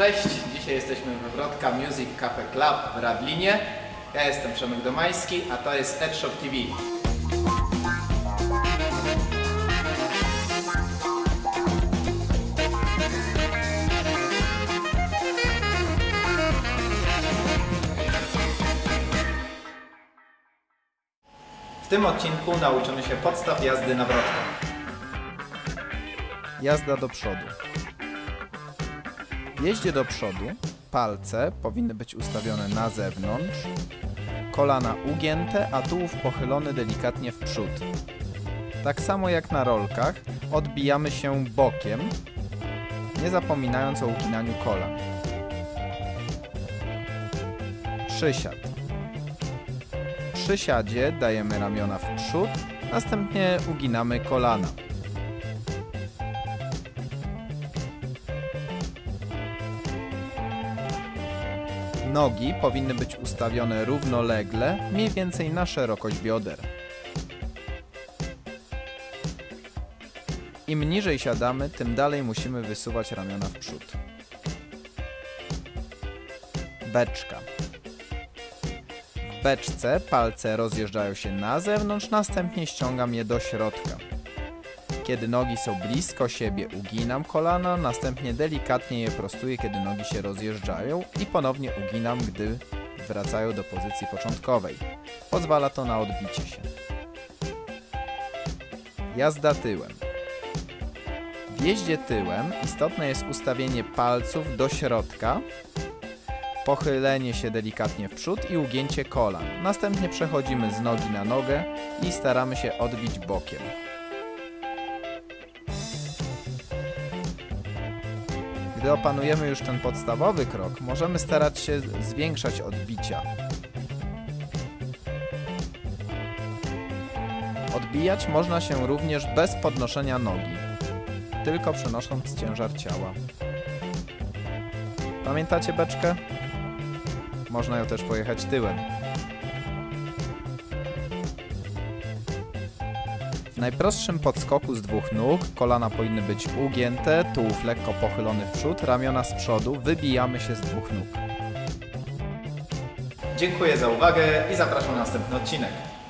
Cześć! Dzisiaj jesteśmy we Wrotka Music Cafe Club w Radlinie. Ja jestem Przemek Domański, a to jest EdShop TV. W tym odcinku nauczymy się podstaw jazdy na wrotkach. Jazda do przodu. W jeździe do przodu palce powinny być ustawione na zewnątrz, kolana ugięte, a tułów pochylony delikatnie w przód. Tak samo jak na rolkach, odbijamy się bokiem, nie zapominając o uginaniu kolan. Przysiad. W przysiadzie dajemy ramiona w przód, następnie uginamy kolana. Nogi powinny być ustawione równolegle, mniej więcej na szerokość bioder. Im niżej siadamy, tym dalej musimy wysuwać ramiona w przód. Beczka. W beczce palce rozjeżdżają się na zewnątrz, następnie ściągam je do środka. Kiedy nogi są blisko siebie, uginam kolana, następnie delikatnie je prostuję, kiedy nogi się rozjeżdżają i ponownie uginam, gdy wracają do pozycji początkowej. Pozwala to na odbicie się. Jazda tyłem. W jeździe tyłem istotne jest ustawienie palców do środka, pochylenie się delikatnie w przód i ugięcie kolan. Następnie przechodzimy z nogi na nogę i staramy się odbić bokiem. Gdy opanujemy już ten podstawowy krok, możemy starać się zwiększać odbicia. Odbijać można się również bez podnoszenia nogi, tylko przenosząc ciężar ciała. Pamiętacie beczkę? Można ją też pojechać tyłem. W najprostszym podskoku z dwóch nóg kolana powinny być ugięte, tułów lekko pochylony w przód, ramiona z przodu, wybijamy się z dwóch nóg. Dziękuję za uwagę i zapraszam na następny odcinek.